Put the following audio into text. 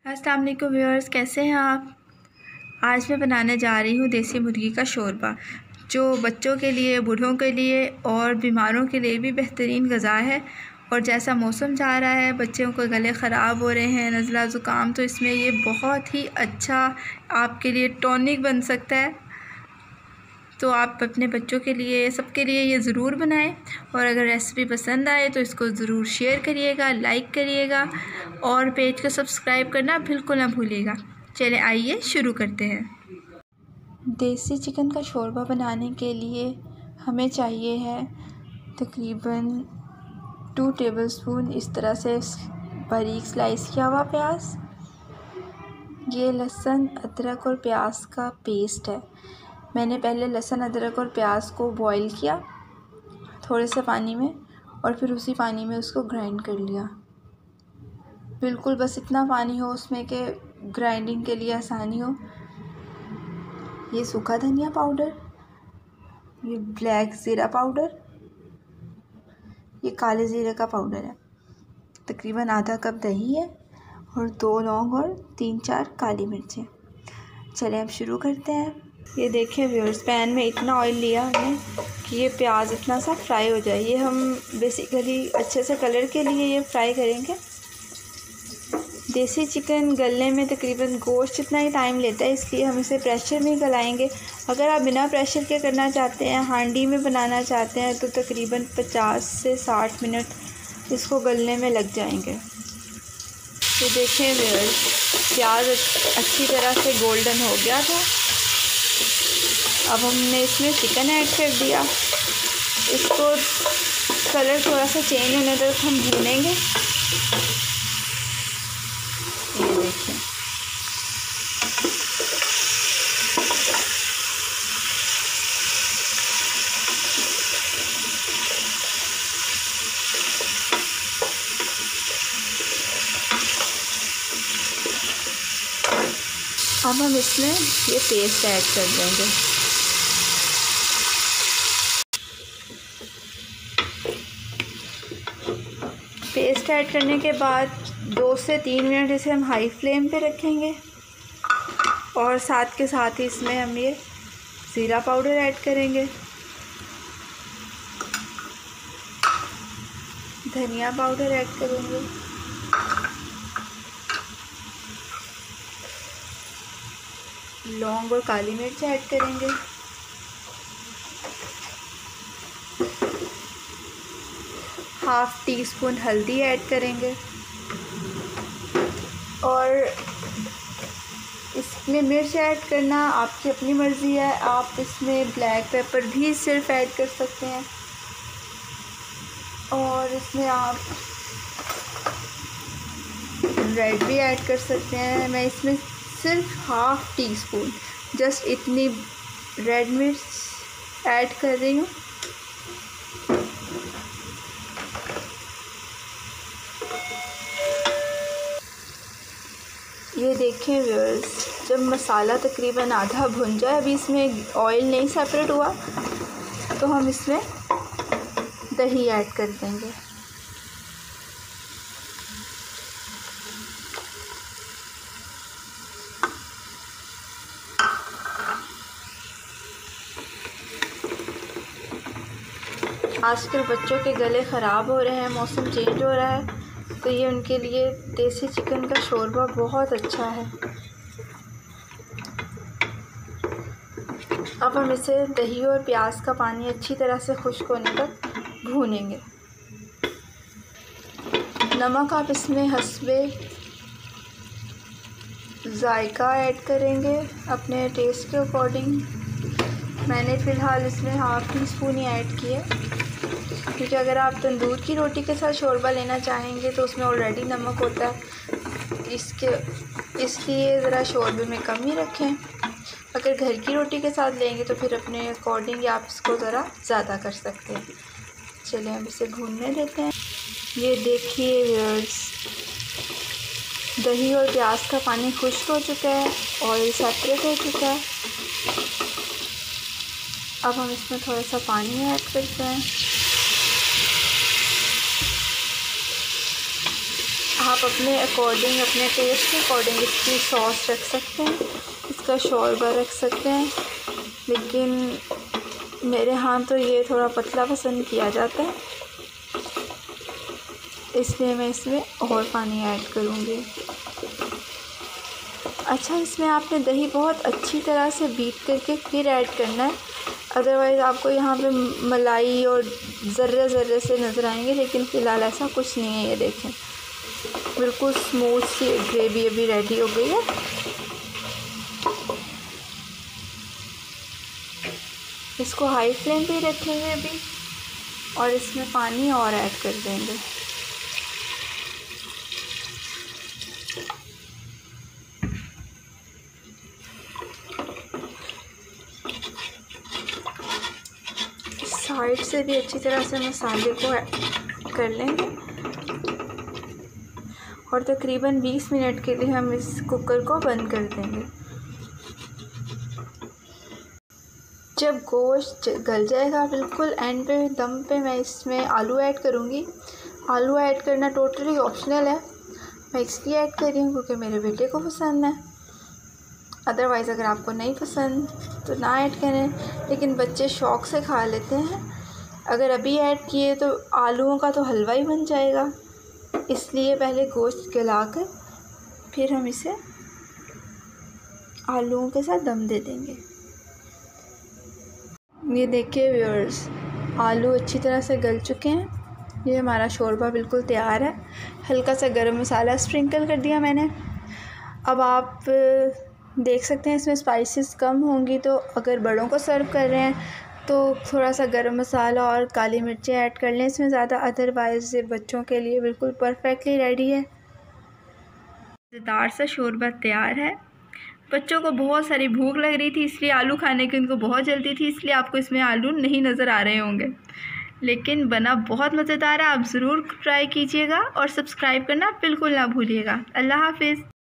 अस्सलाम वालेकुम व्यूअर्स, कैसे हैं आप। आज मैं बनाने जा रही हूँ देसी मुर्गी का शोरबा, जो बच्चों के लिए, बूढ़ों के लिए और बीमारों के लिए भी बेहतरीन ग़िज़ा है। और जैसा मौसम जा रहा है, बच्चों को गले ख़राब हो रहे हैं, नज़ला ज़ुकाम, तो इसमें ये बहुत ही अच्छा आपके लिए टॉनिक बन सकता है। तो आप अपने बच्चों के लिए, सबके लिए ये ज़रूर बनाएं। और अगर रेसिपी पसंद आए तो इसको ज़रूर शेयर करिएगा, लाइक करिएगा और पेज को सब्सक्राइब करना बिल्कुल ना भूलिएगा। चलें आइए शुरू करते हैं। देसी चिकन का शोरबा बनाने के लिए हमें चाहिए है तकरीबन 2 टेबलस्पून इस तरह से बारीक स्लाइस किया हुआ प्याज। ये लहसुन, अदरक और प्याज का पेस्ट है। मैंने पहले लहसुन, अदरक और प्याज को बॉईल किया थोड़े से पानी में, और फिर उसी पानी में उसको ग्राइंड कर लिया। बिल्कुल बस इतना पानी हो उसमें कि ग्राइंडिंग के लिए आसानी हो। ये सूखा धनिया पाउडर, ये ब्लैक ज़ीरा पाउडर, ये काले ज़ीरे का पाउडर है। तकरीबन आधा कप दही है और 2 लौंग और 3-4 काली मिर्चें। चलें अब शुरू करते हैं। ये देखें व्यूअर्स, पैन में इतना ऑयल लिया हमने कि ये प्याज इतना सा फ्राई हो जाए। ये हम बेसिकली अच्छे से कलर के लिए ये फ्राई करेंगे। देसी चिकन गलने में तकरीबन गोश्त जितना ही टाइम लेता है, इसलिए हम इसे प्रेशर में ही गलाएंगे। अगर आप बिना प्रेशर के करना चाहते हैं, हांडी में बनाना चाहते हैं, तो तकरीबन 50 से 60 मिनट इसको गलने में लग जाएंगे। तो देखें व्यूअर्स, प्याज अच्छी तरह से गोल्डन हो गया था। अब हमने इसमें चिकन ऐड कर दिया। इसको कलर थोड़ा सा चेंज होने तक हम भूनेंगे। ये देखिए, अब हम इसमें ये पेस्ट ऐड कर देंगे। पेस्ट ऐड करने के बाद 2 से 3 मिनट इसे हम हाई फ्लेम पे रखेंगे, और साथ के साथ ही इसमें हम ये ज़ीरा पाउडर ऐड करेंगे, धनिया पाउडर ऐड करेंगे, लौंग और काली मिर्च ऐड करेंगे, हाफ़ टी स्पून हल्दी ऐड करेंगे। और इसमें मिर्च ऐड करना आपकी अपनी मर्ज़ी है। आप इसमें ब्लैक पेपर भी सिर्फ ऐड कर सकते हैं, और इसमें आप रेड भी ऐड कर सकते हैं। मैं इसमें सिर्फ हाफ़ टी स्पून जस्ट इतनी रेड मिर्च ऐड कर रही हूँ। ये देखें व्यूअर्स, जब मसाला तकरीबन आधा भुन जाए, अभी इसमें ऑयल नहीं सेपरेट हुआ, तो हम इसमें दही ऐड कर देंगे। आजकल बच्चों के गले ख़राब हो रहे हैं, मौसम चेंज हो रहा है, तो ये उनके लिए देसी चिकन का शोरबा बहुत अच्छा है। अब हम इसे दही और प्याज का पानी अच्छी तरह से खुश्क होने तक भूनेंगे। नमक आप इसमें हस्बे जायका ऐड करेंगे अपने टेस्ट के अकॉर्डिंग। मैंने फ़िलहाल इसमें हाफ़ टी स्पून ही ऐड किए, क्योंकि अगर आप तंदूर की रोटी के साथ शोरबा लेना चाहेंगे तो उसमें ऑलरेडी नमक होता है, इसलिए ज़रा शोरबे में कम ही रखें। अगर घर की रोटी के साथ लेंगे तो फिर अपने अकॉर्डिंग आप इसको ज़रा ज़्यादा कर सकते हैं। चलिए अब इसे भूनने देते हैं। ये देखिए व्यूअर्स, दही और प्याज का पानी खुश्क हो चुका है, ऑयल सेपरेट हो चुका है। अब हम इसमें थोड़ा सा पानी ऐड करते हैं। आप अपने अकॉर्डिंग, अपने टेस्ट के अकॉर्डिंग इसकी सॉस रख सकते हैं, इसका शोरबा रख सकते हैं, लेकिन मेरे यहाँ तो ये थोड़ा पतला पसंद किया जाता है, इसलिए मैं इसमें और पानी ऐड करूँगी। अच्छा, इसमें आपने दही बहुत अच्छी तरह से बीट करके फिर ऐड करना है, अदरवाइज़ आपको यहाँ पे मलाई और ज़र्रे ज़र्रे से नज़र आएंगे, लेकिन फ़िलहाल ऐसा कुछ नहीं है। ये देखें, बिल्कुल स्मूथ सी ग्रेवी अभी रेडी हो गई है। इसको हाई फ्लेम पे रखेंगे अभी, और इसमें पानी और ऐड कर देंगे। साइड से भी अच्छी तरह से मसाले को कर लेंगे, और तकरीबन 20 मिनट के लिए हम इस कुकर को बंद कर देंगे। जब गोश्त गल जाएगा बिल्कुल एंड पे, दम पे, मैं इसमें आलू ऐड करूँगी। आलू ऐड करना टोटली ऑप्शनल है, मैं इसलिए ऐड कर रही हूँ क्योंकि मेरे बेटे को पसंद है। अदरवाइज़ अगर आपको नहीं पसंद तो ना ऐड करें, लेकिन बच्चे शौक़ से खा लेते हैं। अगर अभी ऐड किए तो आलूओं का तो हलवा ही बन जाएगा, इसलिए पहले गोश्त गलाकर फिर हम इसे आलूओं के साथ दम दे देंगे। ये देखिए व्यूअर्स, आलू अच्छी तरह से गल चुके हैं। ये हमारा शोरबा बिल्कुल तैयार है। हल्का सा गरम मसाला स्प्रिंकल कर दिया मैंने। अब आप देख सकते हैं इसमें स्पाइसेस कम होंगी, तो अगर बड़ों को सर्व कर रहे हैं तो थोड़ा सा गरम मसाला और काली मिर्चें ऐड कर लें इसमें ज़्यादा, अदरवाइज़ बच्चों के लिए बिल्कुल परफेक्टली रेडी है। मज़ेदार सा शोरबा तैयार है। बच्चों को बहुत सारी भूख लग रही थी, इसलिए आलू खाने की उनको बहुत जल्दी थी, इसलिए आपको इसमें आलू नहीं नज़र आ रहे होंगे, लेकिन बना बहुत मज़ेदार है। आप ज़रूर ट्राई कीजिएगा और सब्सक्राइब करना बिल्कुल ना भूलिएगा। अल्लाह हाफ़िज़।